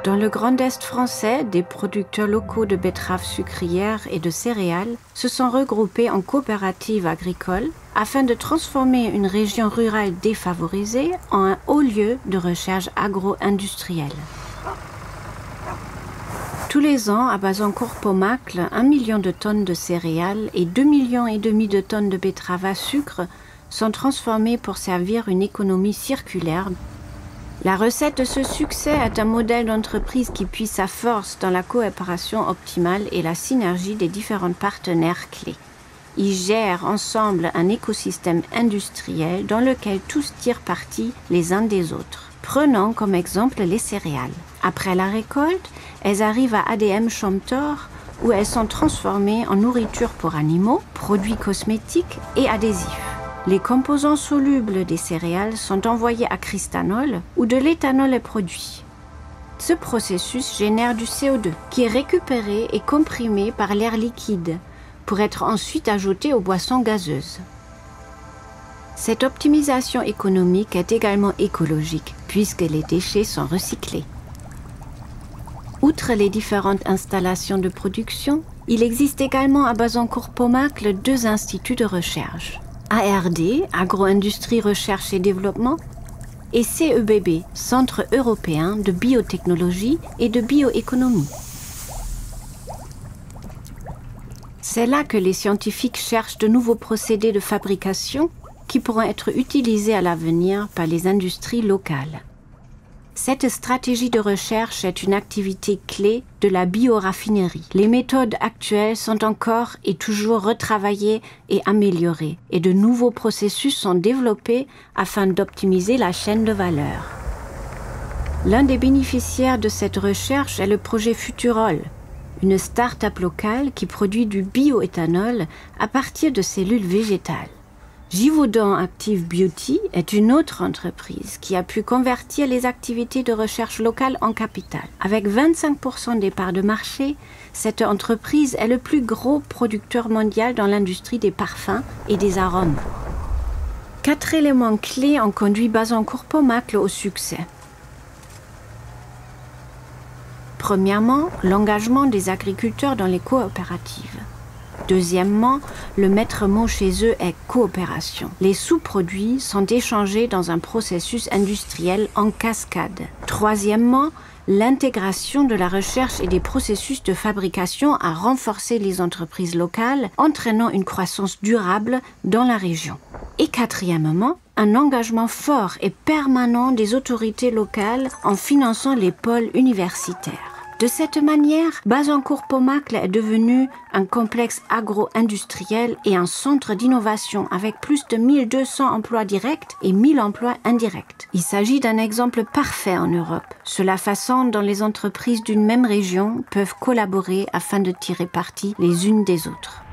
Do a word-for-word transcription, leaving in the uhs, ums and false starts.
Dans le Grand Est français, des producteurs locaux de betteraves sucrières et de céréales se sont regroupés en coopératives agricoles afin de transformer une région rurale défavorisée en un haut lieu de recherche agro-industrielle. Tous les ans, à Bazancourt-Pomacle, un million de tonnes de céréales et deux millions et demi de tonnes de betteraves à sucre sont transformées pour servir une économie circulaire. La recette de ce succès est un modèle d'entreprise qui puise sa force dans la coopération optimale et la synergie des différents partenaires clés. Ils gèrent ensemble un écosystème industriel dans lequel tous tirent parti les uns des autres. Prenons comme exemple les céréales. Après la récolte, elles arrivent à A D M Chomtor où elles sont transformées en nourriture pour animaux, produits cosmétiques et adhésifs. Les composants solubles des céréales sont envoyés à Cristanol où de l'éthanol est produit. Ce processus génère du C O deux qui est récupéré et comprimé par l'air liquide pour être ensuite ajouté aux boissons gazeuses. Cette optimisation économique est également écologique puisque les déchets sont recyclés. Outre les différentes installations de production, il existe également à Bazancourt-Pomacle deux instituts de recherche. A R D, Agro-Industrie Recherche et Développement, et C E B B, Centre européen de biotechnologie et de bioéconomie. C'est là que les scientifiques cherchent de nouveaux procédés de fabrication qui pourront être utilisés à l'avenir par les industries locales. Cette stratégie de recherche est une activité clé de la bioraffinerie. Les méthodes actuelles sont encore et toujours retravaillées et améliorées, et de nouveaux processus sont développés afin d'optimiser la chaîne de valeur. L'un des bénéficiaires de cette recherche est le projet Futurol, une start-up locale qui produit du bioéthanol à partir de cellules végétales. Givaudan Active Beauty est une autre entreprise qui a pu convertir les activités de recherche locale en capital. Avec vingt-cinq pour cent des parts de marché, cette entreprise est le plus gros producteur mondial dans l'industrie des parfums et des arômes. Quatre éléments clés ont conduit Bazancourt-Pomacle au succès. Premièrement, l'engagement des agriculteurs dans les coopératives. Deuxièmement, le maître mot chez eux est coopération. Les sous-produits sont échangés dans un processus industriel en cascade. Troisièmement, l'intégration de la recherche et des processus de fabrication a renforcé les entreprises locales, entraînant une croissance durable dans la région. Et quatrièmement, un engagement fort et permanent des autorités locales en finançant les pôles universitaires. De cette manière, Bazancourt-Pomacle est devenu un complexe agro-industriel et un centre d'innovation avec plus de mille deux cents emplois directs et mille emplois indirects. Il s'agit d'un exemple parfait en Europe, sur la façon dont les entreprises d'une même région peuvent collaborer afin de tirer parti les unes des autres.